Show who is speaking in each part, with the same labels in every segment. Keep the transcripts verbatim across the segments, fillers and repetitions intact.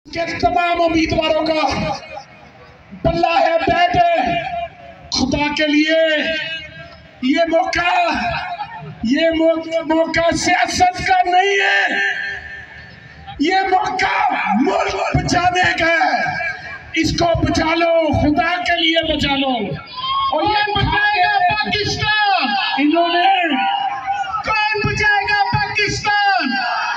Speaker 1: के तमाम उम्मीदवारों का बल्ला है, बैट है। खुदा के लिए ये मौका ये मौका सियासत का नहीं है, ये मौका मुल्क बचाने का है। इसको बचा लो, खुदा के लिए बचा लो। और ये बचाएगा पाकिस्तान। इन्होंने कौन बचाएगा पाकिस्तान?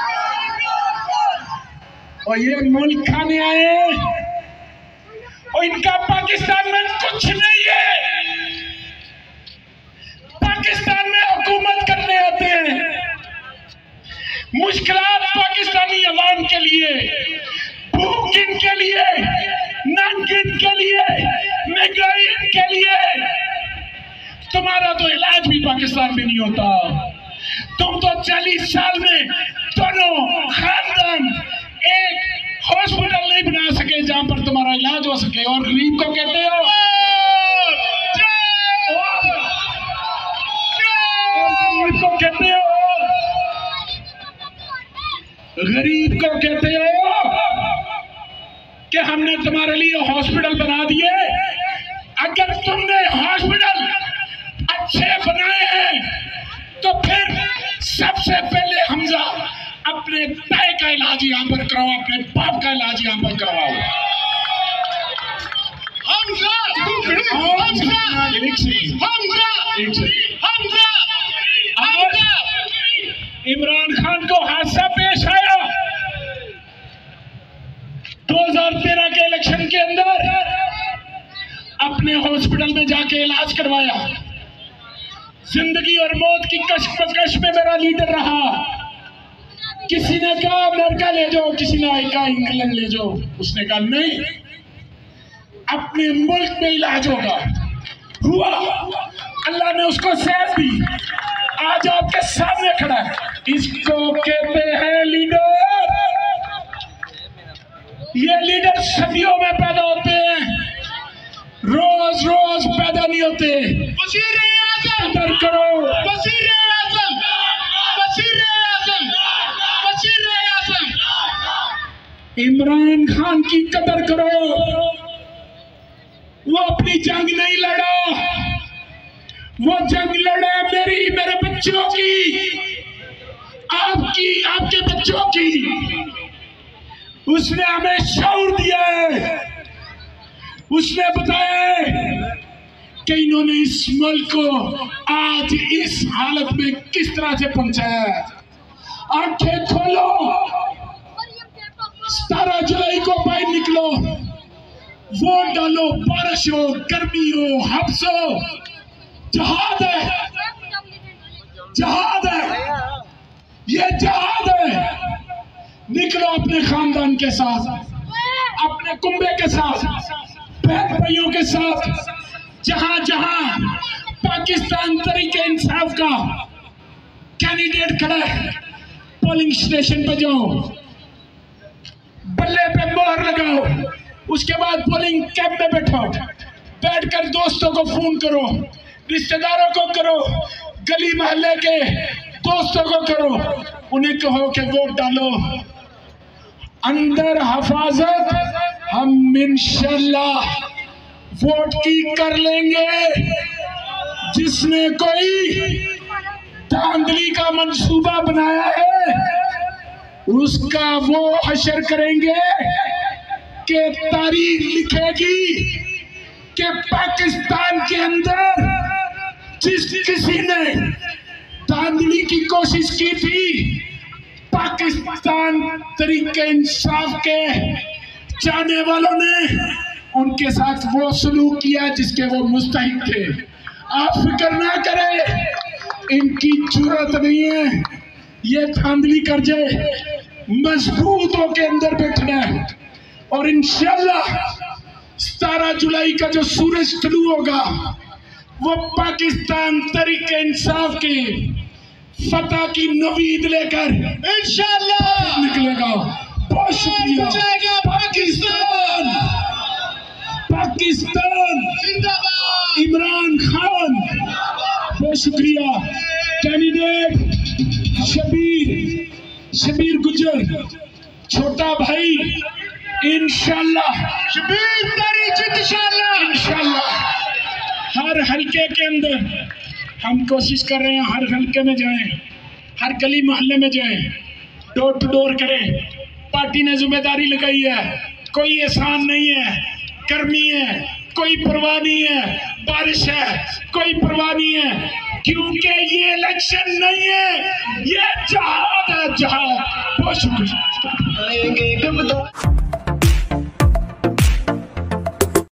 Speaker 1: और ये मुल्क खाने आए और इनका पाकिस्तान में कुछ नहीं है। पाकिस्तान में हुकूमत करने आते हैं। मुश्किलात पाकिस्तानी अवाम के लिए, भूख इनके लिए, नंग इनके लिए, महंगाई इनके लिए। तुम्हारा तो इलाज भी पाकिस्तान में नहीं होता। तुम तो चालीस साल में दोनों खानदान एक हॉस्पिटल नहीं बना सके जहां पर तुम्हारा इलाज हो सके। और गरीब को कहते हो गरीब को कहते हो गरीब को कहते हो कि हमने तुम्हारे लिए हॉस्पिटल बना दिए। अगर तुमने हॉस्पिटल अच्छे बनाए हैं तो फिर सबसे पहले हमजा अपने ताए का इलाज यहाँ पर कराओ, अपने बाप का इलाज यहाँ पर करवाओ। हमजा, हमजा, हमजा, हमजा। इमरान खान को हादसा पेश आया दो हजार तेरह के इलेक्शन के अंदर। अपने हॉस्पिटल में जाके इलाज करवाया। जिंदगी और मौत की कशमकश में मेरा लीडर रहा। किसी ने कहा अमेरिका ले जाओ, किसी ने कहा इंग्लैंड ले जाओ। उसने कहा नहीं, अपने मुल्क में इलाज होगा। हुआ, अल्लाह ने उसको सेहत दी, आज आपके सामने खड़ा है। इसको कहते हैं लीडर। ये लीडर सदियों में पैदा होते हैं, रोज रोज पैदा नहीं होते। कदर करो, इमरान खान की कदर करो। वो अपनी जंग नहीं लड़ा, वो जंग लड़े मेरी मेरे बच्चों की, आपकी, आपके बच्चों की। उसने हमें शऊर दिया है। उसने बताया कि इन्होंने इस मुल्क को आज इस हालत में किस तरह से पहुंचाया। आंखें खोलो, सत्रह जुलाई को बाहर निकलो, वोट डालो। बारिश हो, गर्मी हो, हब्स हो, जहाद है, जहाद है, ये जहाद है। निकलो अपने खानदान के साथ, अपने कुंबे के साथ, बहन भाइयों के साथ। जहां जहां पाकिस्तान तरीके इंसाफ का कैंडिडेट खड़ा है, पोलिंग स्टेशन पे जाओ, बल्ले पे मोहर लगाओ। उसके बाद पोलिंग कैंप में बैठो, बैठकर दोस्तों को फोन करो, रिश्तेदारों को करो, गली मोहल्ले के दोस्तों को करो, उन्हें कहो कि वोट डालो। अंदर हिफाजत हम इंशाल्लाह वोट की कर लेंगे। जिसने कोई धांधली का मंसूबा बनाया है उसका वो हशर करेंगे कि तारीख लिखेगी कि पाकिस्तान के अंदर जिस किसी ने धांधली की कोशिश की थी, पाकिस्तान तरीके इंसाफ के चाहने वालों ने उनके साथ वो सलूक किया जिसके वो मुस्तहिक थे। आप फिक्र ना करें, इनकी जरूरत नहीं है ये धांधली कर जाए। मजबूतों के अंदर बैठना है और इंशाल्लाह सत्रह जुलाई का जो सूरज तुलू होगा वो पाकिस्तान तरीके इंसाफ के फतह की नवीद लेकर इंशाल्लाह निकलेगा। बहुत शुक्रिया। पाकिस्तान, पाकिस्तान जिंदाबाद, इमरान खान। बहुत शुक्रिया। कैंडिडेट शबीर शबीर गुजर, छोटा भाई इंशाल्लाह
Speaker 2: शबीर तेरी जिद इंशाल्लाह
Speaker 1: इंशाल्लाह। हर हल्के के अंदर हम कोशिश कर रहे हैं, हर हल्के में जाएं, हर गली मोहल्ले में जाएं, डोर टू डोर करें। पार्टी ने जिम्मेदारी लगाई है, कोई एहसान नहीं है। गर्मी है, कोई परवाह नहीं है। बारिश है, कोई परवाह नहीं है, क्योंकि ये इलेक्शन नहीं है, ये जहाद है, जहाद। बहुत शुक्रिया।